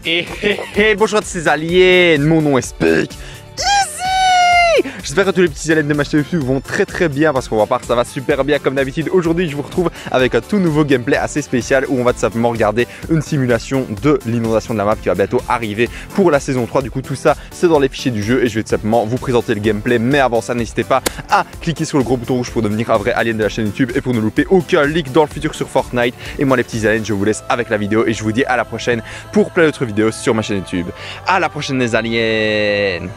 Bonjour à tous ces aliens, mon nom est Speak. J'espère que tous les petits aliens de ma chaîne YouTube vont très bien parce qu'on va voir ça va super bien comme d'habitude. Aujourd'hui je vous retrouve avec un tout nouveau gameplay assez spécial où on va tout simplement regarder une simulation de l'inondation de la map qui va bientôt arriver pour la saison 3. Du coup tout ça c'est dans les fichiers du jeu et je vais tout simplement vous présenter le gameplay. Mais avant ça n'hésitez pas à cliquer sur le gros bouton rouge pour devenir un vrai alien de la chaîne YouTube et pour ne louper aucun leak dans le futur sur Fortnite. Et moi les petits aliens je vous laisse avec la vidéo et je vous dis à la prochaine pour plein d'autres vidéos sur ma chaîne YouTube. À la prochaine les aliens.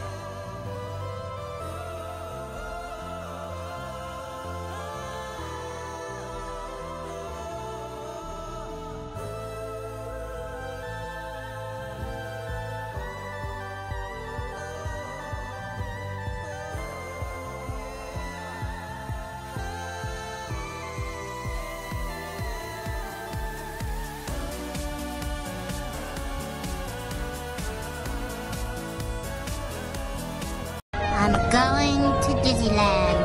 I'm going to Disneyland.